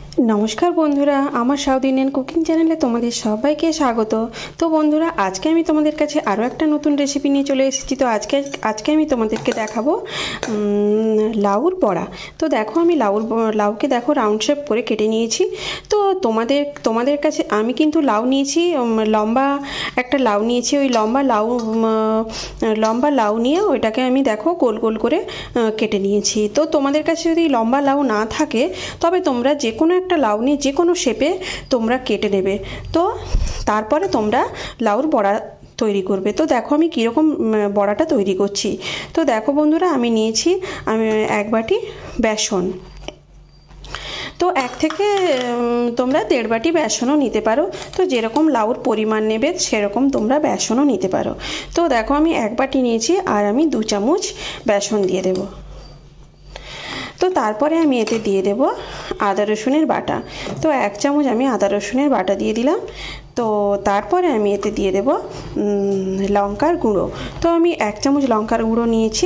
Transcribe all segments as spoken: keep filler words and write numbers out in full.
नमस्कार बंधुरा आमार साउथ इंडियन कुकिंग चैनेले तुम्हारे सबाइके स्वागत। तो बंधुरा आज के आमी तुम्हादेर काछे आरो एकटा नतून रेसिपि निये चले एसेछि। तो आज के आज के आमी तुम्हादेरके देखाबो लाउर बड़ा। तो देखो आमी लाउर लाउके देखो राउंड शेप करे केटे नियेछि। तो तुम्हादेर तुम्हादेर काछे आमी किन्तु लाउ नियेछि लम्बा एकटा लाउ नियेछि। ओई लम्बा लाउ लम्बा लाउ निये ओइटाके आमी देखो गोल गोल करे केटे नियेछि। तो तुम्हादेर काछे यदि लम्बा लाउ ना थाके तबे तोमरा जे कोनो একটা লাউ নিয়ে যে কোনো শেপে তোমরা কেটে নেবে। তো তারপরে তোমরা লাউর বড়া তৈরি করবে। তো দেখো আমি কি রকম বড়াটা তৈরি করছি। তো দেখো বন্ধুরা আমি নিয়েছি আমি এক বাটি বেসন। তো এক থেকে তোমরা দেড় বাটি বেসনও নিতে পারো। তো যেরকম লাউর পরিমাণ নেবে সেরকম তোমরা বেসনও নিতে পারো। তো দেখো আমি এক বাটি নিয়েছি আর আমি দু চামচ বেসন দিয়ে দেব। तो तारपरे आमी एते दिए देव आदा रसुनेर बाटा। तो एक चामच आमी आदा रसुनेर बाटा दिए दिलाम। तो तारपरे आमी एते दिए देव लंकार गुঁড়ো। तो आमी एक चामच लंकार गुঁড়ো निয়েছি।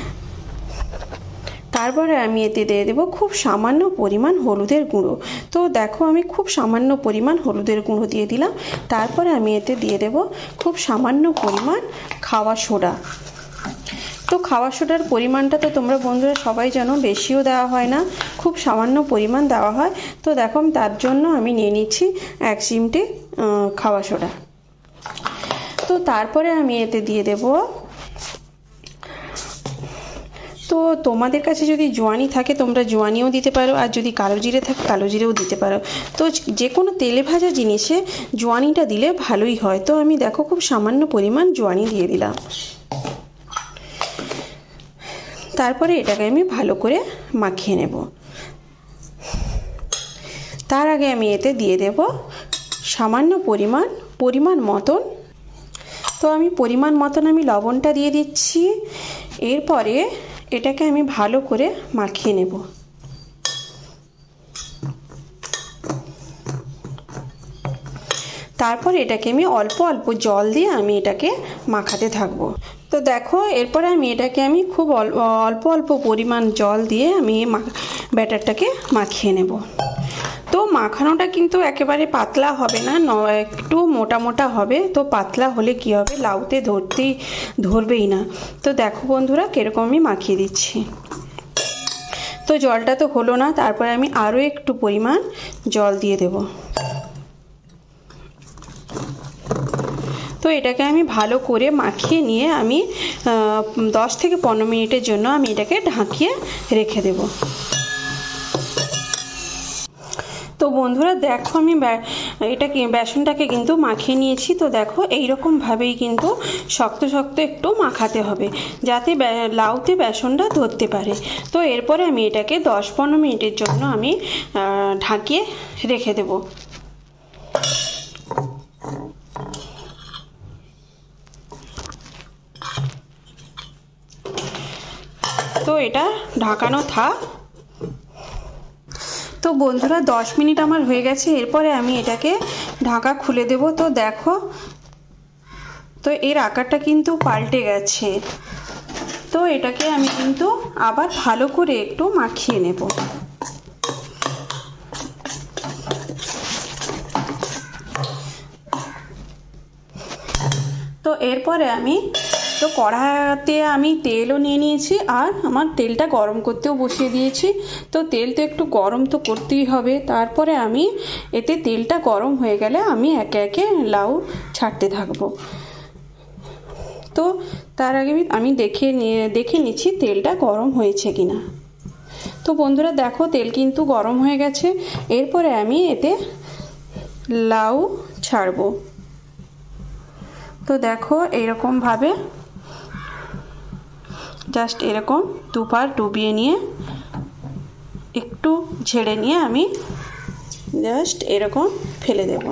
तारपरे आमी एते दिए देव खूब सामान्य परिमाण हलुदेर गुঁড়ো। तो देखो आमी खूब सामान्य परिमाण हलुदेर गुঁড়ো दिए दिलाम। तारपरे आमी एते दिए देव खूब सामान्य परिमाण खावा सोडा। तो खावा सोडार परिमाणटा तो तोमरा बंधुरा सबाई जानो बेशिओ देওয়া হয় না, खूब सामान्य परिमाण देওয়া হয়। तो देखो আমি তার জন্য আমি নিয়ে নিচ্ছি এক চিমটে খাওয়া সোডা। তো তারপরে আমি এতে দিয়ে দেব তো তোমাদের কাছে যদি জোয়ানি থাকে তোমরা জোয়ানিও দিতে পারো আর যদি কালো জিরে থাকে কালো জিরেও দিতে পারো। তো যে কোনো তেলে ভাজা জিনিসে জোয়ানিটা দিলে ভালোই হয়। তো আমি দেখো খুব সামান্য পরিমাণ জোয়ানি দিয়ে দিলাম। তারপরে এটাকে আমি ভালো করে মাখিয়ে নেব। তার আগে আমি এতে দিয়ে দেব সামান্য পরিমাণ পরিমাণ মতন। তো আমি পরিমাণ মতন আমি লবণটা দিয়ে দিচ্ছি। এরপরে এটাকে আমি ভালো করে মাখিয়ে নেব। তারপর এটাকে আমি অল্প অল্প জল দিয়ে আমি এটাকে মাখাতে থাকব। তো দেখো এরপরে আমি এটাকে আমি খুব অল্প অল্প পরিমাণ জল দিয়ে আমি ব্যাটারটাকে মাখিয়ে নেব। তো মাখানোটা কিন্তু একেবারে পাতলা হবে না, একটু মোটা মোটা হবে। তো পাতলা হলে কি হবে লাউতে ধরতেই ধরবেই না। তো দেখো বন্ধুরা কিরকম আমি মাখিয়ে দিচ্ছি। তো জলটা তো হলো না, তারপরে আমি আরও একটু পরিমাণ জল দিয়ে দেব। তো এটাকে আমি ভালো করে মাখিয়ে নিয়ে আমি দশ থেকে পনেরো মিনিটের জন্য আমি এটাকে ঢাকিয়ে রেখে দেব। তো বন্ধুরা দেখো আমি এটাকে বেসনটাকে কিন্তু মাখিয়ে নিয়েছি। তো দেখো এই রকম ভাবেই কিন্তু শক্ত শক্ত একটু মাখাতে হবে যাতে লাউতে বেসনটা ধরতে পারে। তো এরপরে আমি এটাকে দশ পনেরো মিনিটের জন্য আমি ঢাকিয়ে রেখে দেব। তো এটা ঢাকানো থাক। তো বন্ধুরা দশ মিনিট আমার হয়ে গেছে। এরপরে আমি এটাকে ঢাকা খুলে দেব। তো দেখো তো এর আকারটা কিন্তু পাল্টে গেছে। তো এটাকে আমি কিন্তু আবার ভালো করে একটু মাখিয়ে নেব। তো এরপরে আমি তো কড়াইতে আমি তেলও নিয়ে নিয়েছি আর আমার তেলটা গরম করতেও বসিয়ে দিয়েছি। তো তেল তো একটু গরম তো করতেই হবে। তারপরে আমি এতে তেলটা গরম হয়ে গেলে আমি একে একে লাউ ছাড়তে থাকবো। তো তার আগে আমি দেখে নিয়ে দেখে নিচ্ছি তেলটা গরম হয়েছে কিনা। তো বন্ধুরা দেখো তেল কিন্তু গরম হয়ে গেছে। এরপরে আমি এতে লাউ ছাড়বো। তো দেখো এইরকম ভাবে জাস্ট এরকম দুবার ডুবিয়ে নিয়ে একটু ঝেড়ে নিয়ে আমি জাস্ট এরকম ফেলে দেব।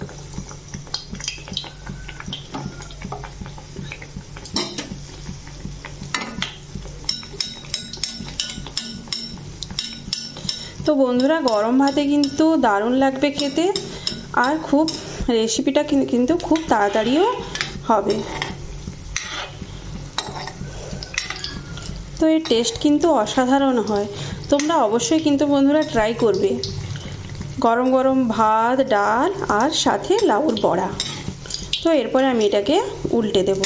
তো বন্ধুরা গরম ভাতে কিন্তু দারুণ লাগবে খেতে আর খুব রেসিপিটা কিন্তু খুব তাড়াতাড়িও হবে। তো এর টেস্ট কিন্তু অসাধারণ হয়। তোমরা অবশ্যই কিন্তু বন্ধুরা ট্রাই করবে। গরম গরম ভাত, ডাল আর সাথে লাউর বড়া। তো এরপরে আমি এটাকে উল্টে দেব।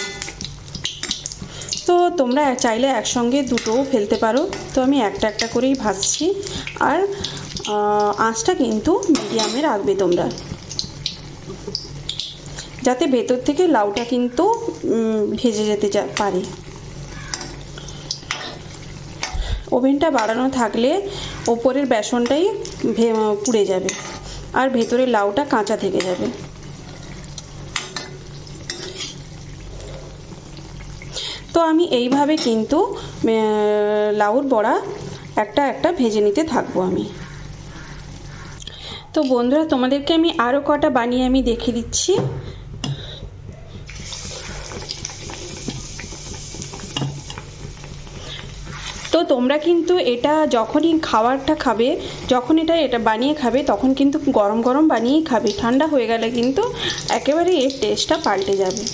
তো তোমরা চাইলে একসঙ্গে দুটোও ফেলতে পারো, তো আমি একটা একটা করেই ভাজছি। আর আঁচটা কিন্তু মিডিয়ামে রাখবে তোমরা, যাতে ভেতর থেকে লাউটা কিন্তু ভেজে যেতে পারে। ওভেনটা বাড়ানো থাকলে ওপরের বেসনটাই পুড়ে যাবে আর ভেতরে লাউটা কাঁচা থেকে যাবে। তো আমি এইভাবে কিন্তু লাউর বড়া একটা একটা ভেজে নিতে থাকবো আমি। তো বন্ধুরা, তোমাদেরকে আমি আরও কটা বানিয়ে আমি দেখিয়ে দিচ্ছি। তো তোমরা কিন্তু এটা যখনই খাবারটা খাবে, যখন এটা এটা বানিয়ে খাবে, তখন কিন্তু গরম গরম বানিয়েই খাবে। ঠান্ডা হয়ে গেলে কিন্তু একেবারে এর টেস্টটা পাল্টে যাবে।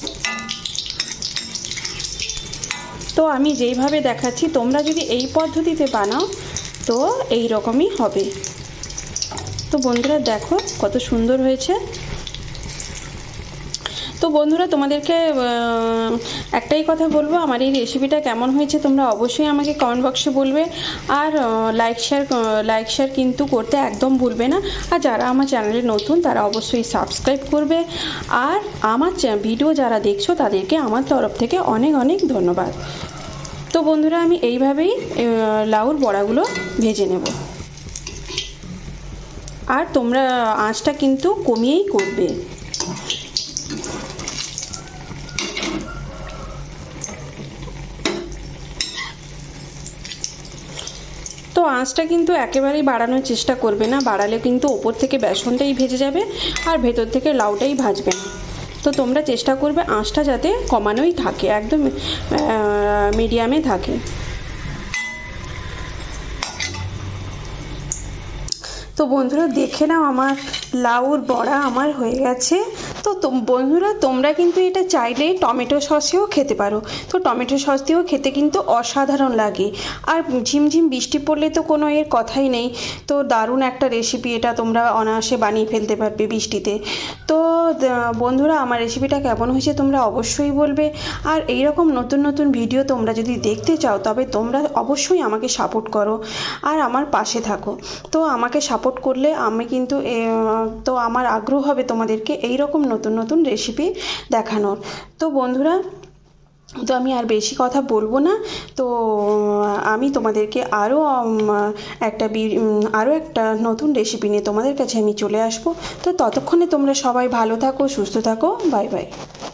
তো আমি যেইভাবে দেখাচ্ছি, তোমরা যদি এই পদ্ধতিতে বানাও তো এই রকমই হবে। তো বন্ধুরা দেখো কত সুন্দর হয়েছে। তো বন্ধুরা, তোমাদেরকে একটাই কথা বলবো, আমার এই রেসিপিটা কেমন হয়েছে তোমরা অবশ্যই আমাকে কমেন্ট বক্সে বলবে। আর লাইক শেয়ার লাইক শেয়ার কিন্তু করতে একদম ভুলবে না। আর যারা আমার চ্যানেলে নতুন তারা অবশ্যই সাবস্ক্রাইব করবে। আর আমার ভিডিও যারা দেখছো তাদেরকে আমার তরফ থেকে অনেক অনেক ধন্যবাদ। তো বন্ধুরা, আমি এইভাবেই লাউর বড়াগুলো ভেজে নেব। আর তোমরা আঁচটা কিন্তু কমিয়েই করবে। তো আঁচটা কিন্তু একেবারেই বাড়ানোর চেষ্টা করবে না, বাড়ালে কিন্তু ওপর থেকে বেসনটাই ভেজে যাবে আর ভেতর থেকে লাউটাই ভাজবে না। তো তোমরা চেষ্টা করবে আঁচটা যাতে কমানোই থাকে, একদম মিডিয়ামে থাকে। তো বন্ধুরা দেখে নাও, আমার লাউর বড়া আমার হয়ে গেছে। তো বন্ধুরা, তোমরা কিন্তু এটা চাইলে টমেটো সসেও খেতে পারো। তো টমেটো সস দিয়েও খেতে কিন্তু অসাধারণ লাগে। আর ঝিমঝিম বৃষ্টি পড়লে তো কোনো এর কথাই নেই। তো দারুণ একটা রেসিপি, এটা তোমরা অনায়াসে বানিয়ে ফেলতে পারবে বৃষ্টিতে। তো বন্ধুরা, আমার রেসিপিটা কেমন হয়েছে তোমরা অবশ্যই বলবে। আর এই রকম নতুন নতুন ভিডিও তোমরা যদি দেখতে চাও তবে তোমরা অবশ্যই আমাকে সাপোর্ট করো আর আমার পাশে থাকো। তো আমাকে সাপোর্ট করলে আমি কিন্তু তো আমার আগ্রহ হবে তোমাদেরকে এই রকম নতুন নতুন রেসিপি দেখানোর। তো বন্ধুরা, তো আমি আর বেশি কথা বলবো না। তো আমি তোমাদেরকে আরও একটা আরও একটা নতুন রেসিপি নিয়ে তোমাদের কাছে আমি চলে আসবো। তো ততক্ষণে তোমরা সবাই ভালো থাকো, সুস্থ থাকো। Bye by.